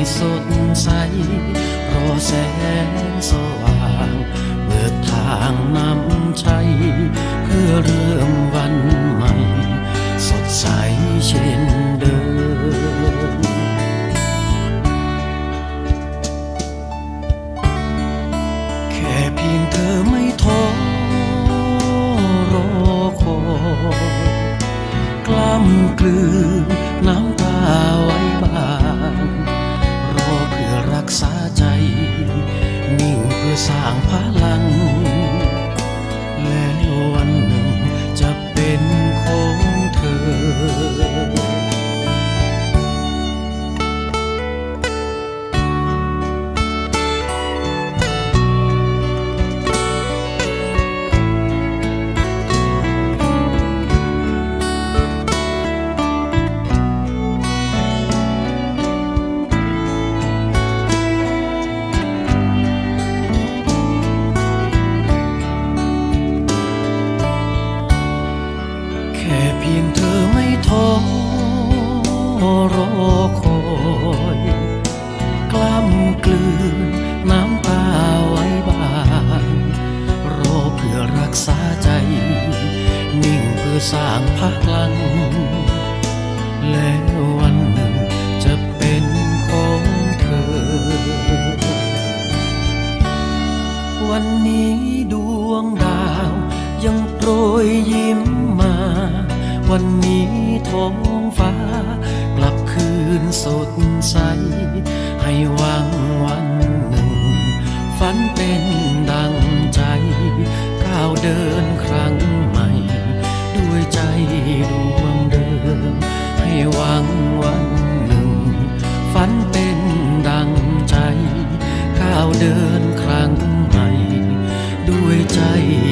สดใสรอแสงสว่างเปิดทางนำชัยเพื่อเริ่มวันใหม่สดใสเช่นเดิมแค่เพียงเธอไม่ท้อรอคอยกล้ำกลืนน้ำตาไว้บ้างรอเพื่อรักษาใจนิ่งเพื่อสร้างพลังแล้ววันหนึ่งจะเป็นของเธอแค่เพียงเธอไม่ท้อรอคอยกล้ำกลืนน้ำตาไว้บ้างรอเพื่อรักษาใจนิ่งเพื่อสร้างพลังแล้ววันหนึ่งจะเป็นของเธอวันนี้ดวงดาวยังโปรยยิ้มมาวันนี้ท้องฟ้ากลับคืนสดใสให้หวังวันหนึ่งฝันเป็นดังใจก้าวเดินครั้งใหม่ด้วยใจดวงเดิมให้หวังวันหนึ่งฝันเป็นดังใจก้าวเดินครั้งใหม่ด้วยใจ